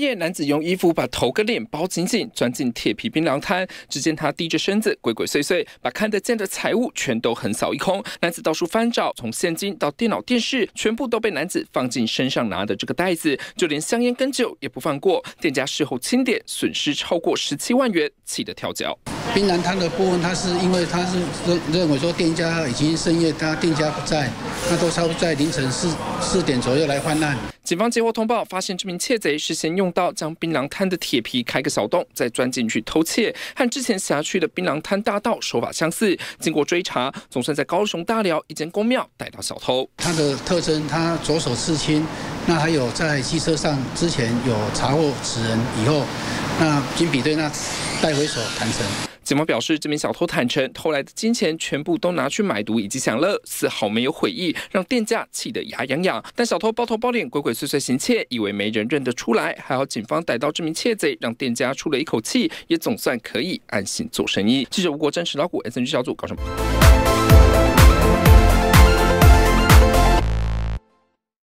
夜，男子用衣服把头跟脸包紧紧，钻进铁皮槟榔摊。只见他低着身子，鬼鬼祟祟，把看得见的财物全都横扫一空。男子到处翻找，从现金到电脑、电视，全部都被男子放进身上拿的这个袋子，就连香烟跟酒也不放过。店家事后清点，损失超过17万元，气得跳脚。 槟榔摊的部分，他是因为他是认为说店家已经深夜，他店家不在，那都差不多在凌晨4点左右来犯案。 警方接获通报，发现这名窃贼是先用刀将槟榔摊的铁皮开个小洞，再钻进去偷窃，和之前辖区的槟榔摊大盗手法相似。经过追查，总算在高雄大寮一间公庙逮到小偷。 他的特征，他左手刺青，那还有在机车上之前有查获此人以后，那经比对，那带回所坦承。 警方表示，这名小偷坦承，偷来的金钱全部都拿去买毒以及享乐，丝毫没有悔意，让店家气得牙痒痒。但小偷包头包脸、鬼鬼祟祟行窃，以为没人认得出来。还好警方逮到这名窃贼，让店家出了一口气，也总算可以安心做生意。记者吴国珍、石老虎 SNG 小组高雄。